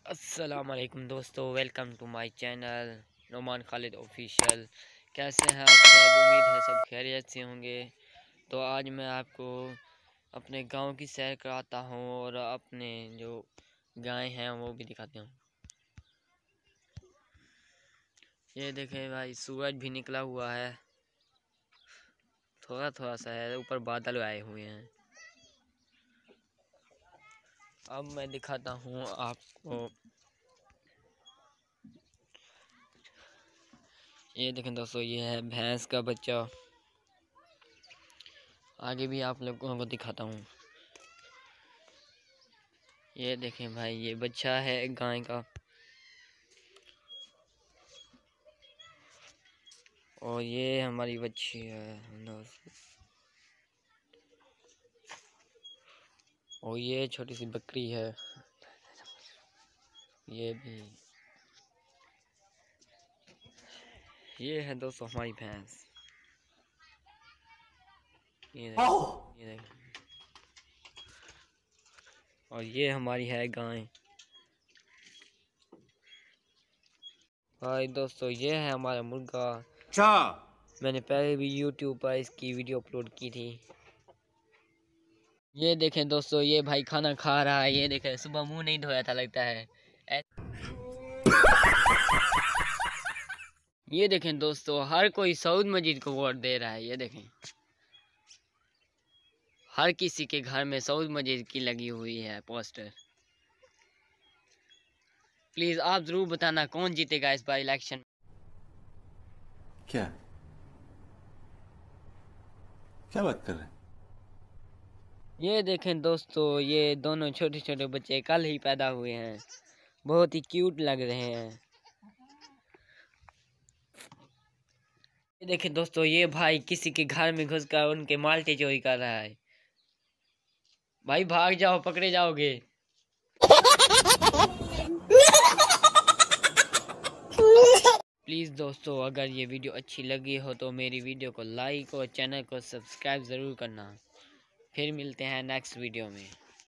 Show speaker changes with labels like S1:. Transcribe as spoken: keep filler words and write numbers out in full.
S1: अस्सलाम वालेकुम दोस्तों, welcome to my channel Noman Khalid official. कैसे हैं आप सब? उम्मीद है सब खैरियत से होंगे। तो आज मैं आपको अपने गांव की सैर कराता हूं और अपने जो गाय हैं वो भी दिखाते हूं। ये देखें भाई, सूरज भी निकला हुआ है, थोड़ा थोड़ा सा है, ऊपर बादल आए हुए हैं। अब मैं दिखाता हूं आपको, ये देखें दोस्तों, ये है भैंस का बच्चा। आगे भी आप लोगों को दिखाता हूँ। ये देखें भाई, ये बच्चा है गाय का, और ये हमारी बच्ची है दोस्तों, और ये छोटी सी बकरी है। ये भी, ये है दोस्तों हमारी भैंस। ये देखें, ये देखें, और ये हमारी है गाय। भाई दोस्तों, ये है हमारा मुर्गा। अच्छा, मैंने पहले भी यूट्यूब पर इसकी वीडियो अपलोड की थी। ये देखें दोस्तों, ये भाई खाना खा रहा है। ये देखें, सुबह मुंह नहीं धोया था लगता है। ये देखें दोस्तों, हर कोई सऊद मजीद को वोट दे रहा है। ये देखें, हर किसी के घर में सऊद मजीद की लगी हुई है पोस्टर। प्लीज आप जरूर बताना कौन जीतेगा इस बार इलेक्शन।
S2: क्या क्या बात कर रहे हैं?
S1: ये देखें दोस्तों, ये दोनों छोटे छोटे बच्चे कल ही पैदा हुए हैं, बहुत ही क्यूट लग रहे हैं। ये देखें दोस्तों, ये भाई किसी के घर में घुसकर उनके माल्टे चोरी कर रहा है। भाई भाग जाओ, पकड़े जाओगे। प्लीज़ दोस्तों, अगर ये वीडियो अच्छी लगी हो तो मेरी वीडियो को लाइक और चैनल को सब्सक्राइब ज़रूर करना। फिर मिलते हैं नेक्स्ट वीडियो में।